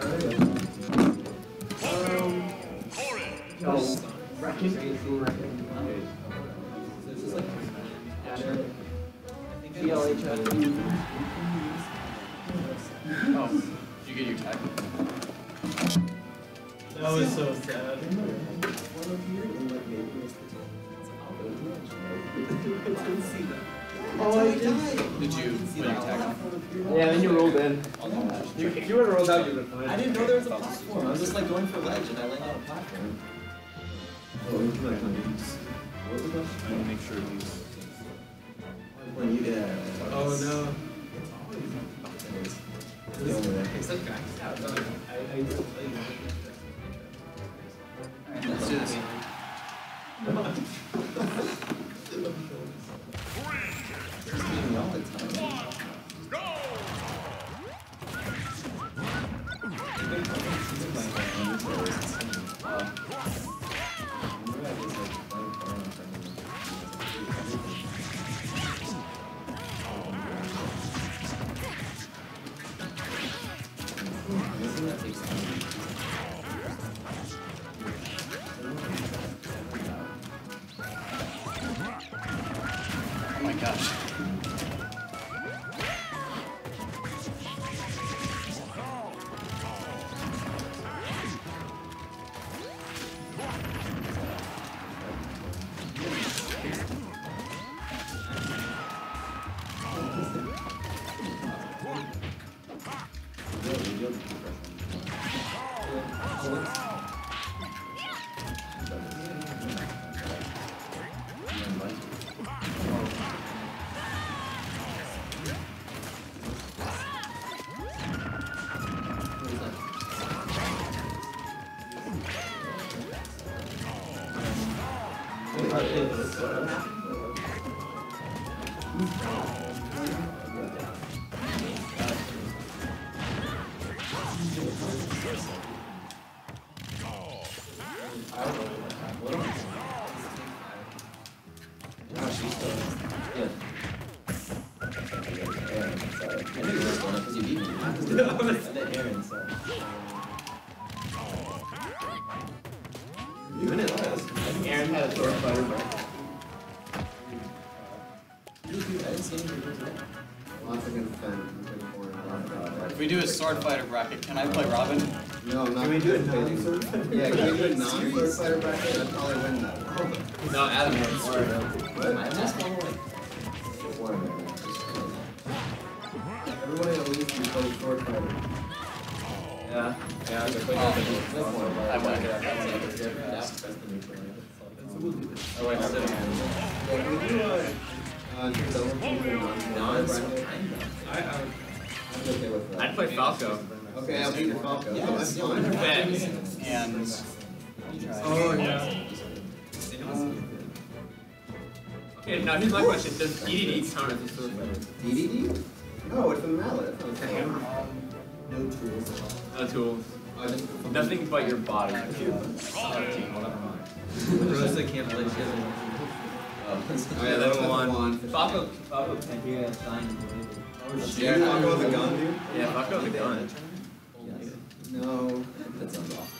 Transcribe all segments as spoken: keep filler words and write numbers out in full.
Oh, did you get your tag? That was so sad. Oh, I did. Did you win your tag? Yeah, then you rolled in. You, if you would have rolled out, you would have fine. I didn't know there was a platform. I was just like going for a ledge and I landed on a platform. Oh, what was the question? I want to make sure these. When you get Oh no. Except guys. Alright, let's do this. Oh my gosh. Aaron had a sword fighter bracket. Once again, Fenn. If we do a sword fighter bracket, can I play Robin? No, not. Can we do it non-sword? Yeah, can we do a non-sword fighter bracket? I'd probably win that. No, Adam has sword. What? I just want to like. Everybody at least can play sword fighter. Yeah. Yeah, I can play I won. Oh, wait, still. Yeah, can we do a uh, double team non-sword bracket? I, I, I'm okay with that. I'd play Falco. Okay, I'll beat your Falco. Yeah, Oh, that's fine. And oh yeah. Okay, now here's my question. Does D D D count as a sword fighter? D D D? No, it's a mallet. It's not a hammer. No tools. No tools. Oh, just Nothing but your body. Oh, never mind. Rosa can't play together. Oh, yeah, level one. Falco. Falco can't be a sign. Yeah, Falco with a gun, dude? Yeah, Falco with a gun. No. That sounds awful.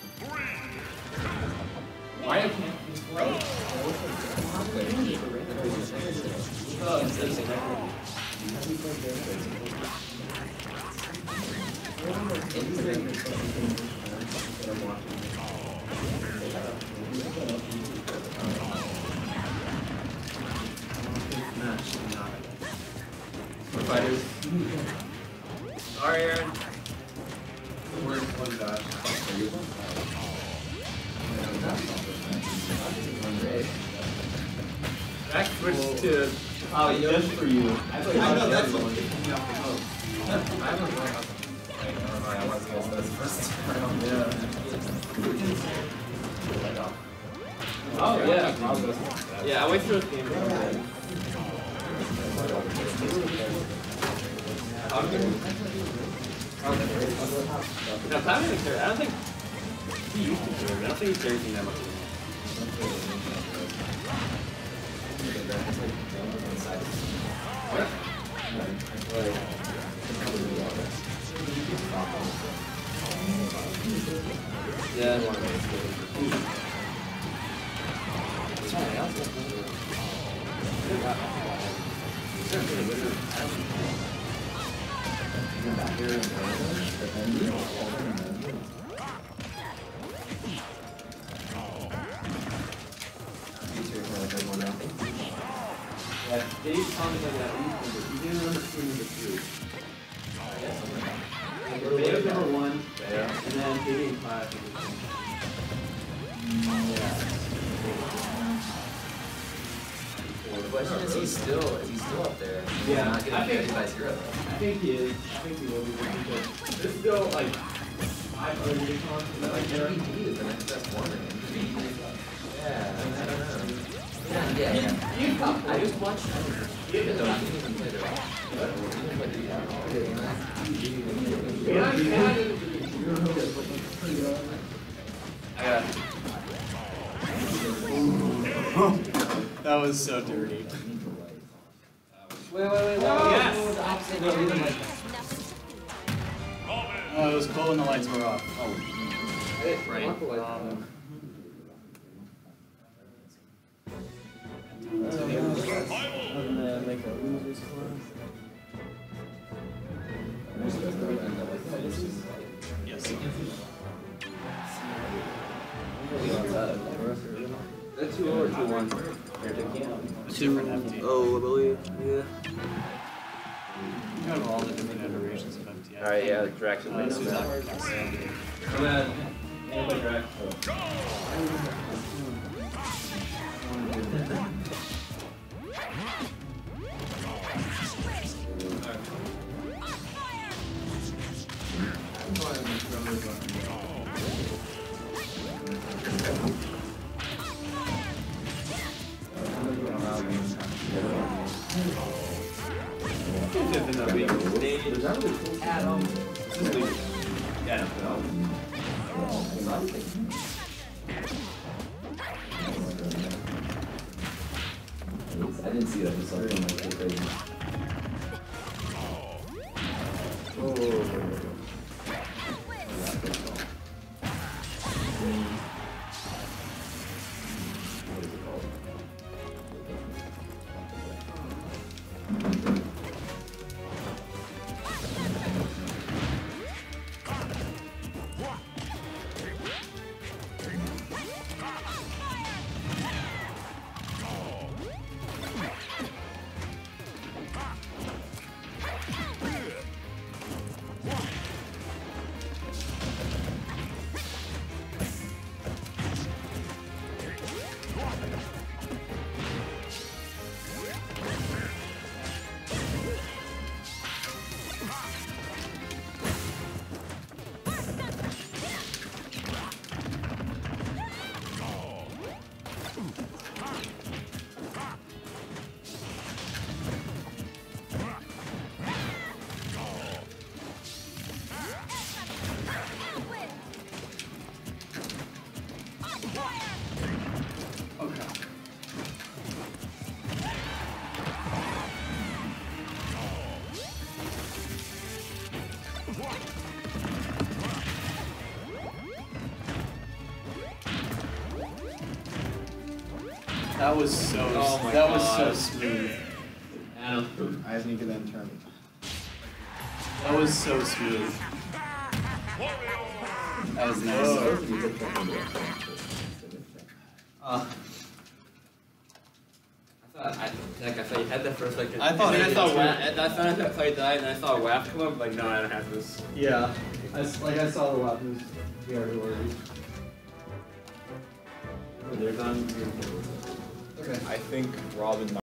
Wario can't be float. Oh, it's the same. Fighters. Sorry, Aaron. Where's one dodge? Back switch to oh, just for you. I play I know that's one. what picked me up. I haven't run up. I want to guess this first round. Yeah. Oh yeah. Yeah, I went through this game. No, Simon didn't care. I don't think he used to care. I don't think he cares anything that much anymore. Yeah. Yeah, Dave commented on that week number. He didn't remember two number three. Dave was number one, and then Dave and five. The question is, he's still, is he still up there? He's Yeah, not I getting think- hit by zero. I think he is. I think he will be because there's still like five other Nikons But that like like there. M V D is the next best one. Yeah, I don't know. Yeah, yeah, yeah. You I just watched. I didn't know he didn't even play their own. But he didn't play the Yeah, yeah. I got That was so dirty. Wait, wait, wait, wait. Oh, Yes. the opposite. No, leave him like Oh, it was cool when the lights were off. Oh, Right. um, yes. That's two or two one. Two different F T. Oh, I believe. Yeah. You have all the different iterations of F T. Alright, yeah, Drax Uh, this was not yes. Come on. Anybody Drax? I didn't see it. I just saw it on my crazy. That was so. Oh my that was God. so smooth. Adam. I just need to then turn. That was so smooth. That was nice. Uh, I, like, I thought you had that for a second. I thought and then I I saw did Wa- too. and I thought I thought you died, and I saw a Waff come up. Like, no, I don't have this. yeah. I s like I saw the weapons. We already ordered. They're done. Okay. I think Robin